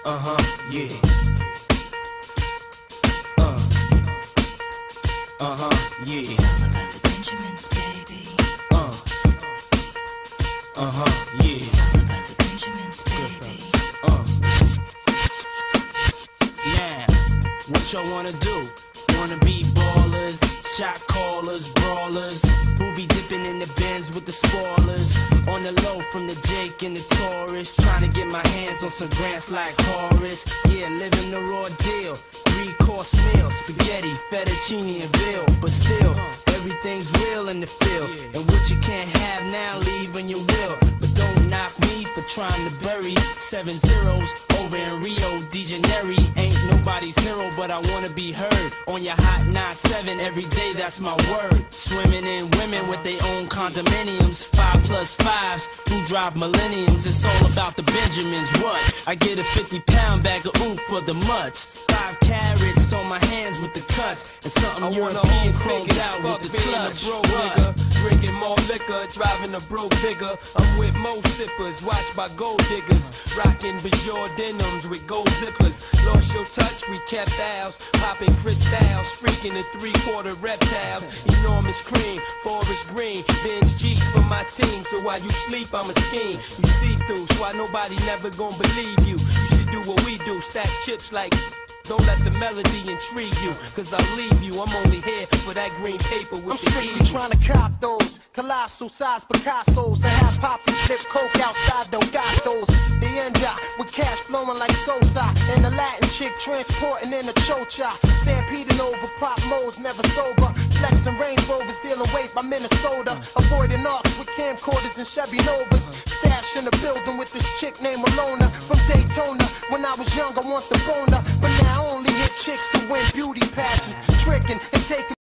Yeah. Yeah. It's all about the Benjamins, baby. Yeah. It's all about the Benjamins, baby. Now, what y'all wanna do? Wanna be ballers, shot callers, brawlers, who be dipping in the Benz with the spoilers, on the low from the Jake and the Taurus, trying to get my hands on some grants like Horace. Yeah, living the raw deal, 3-course meal, spaghetti, fettuccine and veal, but still, everything's real in the field, and what you can't have now, leave when you will. But don't knock me for trying to bury 7 zeros over in Rio de Janeiro. Ain't nobody's hero, but I wanna be heard on your hot 9-7 every day, that's my word. Swimming in women with their own condominiums, 5+5s who drive millenniums. It's all about the Benjamins. What? I get a 50-pound bag of oof for the mutts, 5 carats on my hands with the cuts, and something European chromed out with the clutch. Drinking more liquor, driving a broke bigger. I'm with mo sippers, watched by gold diggers, rocking Bajor denims with gold zippers. Lost your touch, we kept ours, popping crystals, freaking the 3-quarter reptiles. Enormous cream, forest green, binge G for my team. So while you sleep, I'm a scheme. You see through, so why nobody never gonna believe you. You should do what we do, stack chips like. Don't let the melody intrigue you, cause I'll leave you. I'm only here for that green paper with the strictly trying to cop those colossal size Picassos and have poppy flip coke outside Delgados. The end with cash flowing like Sosa, and the Latin chick transporting in a chocha. Stampeding over pop modes, never sober. Flexing Range Rovers, dealing weight by Minnesota. Avoiding arcs with camcorders and Chevy Novas. Stash in the building with this chick named Alona from Daytona. When I was young, I want the boner, but now I only hit chicks who win beauty pageants, tricking and taking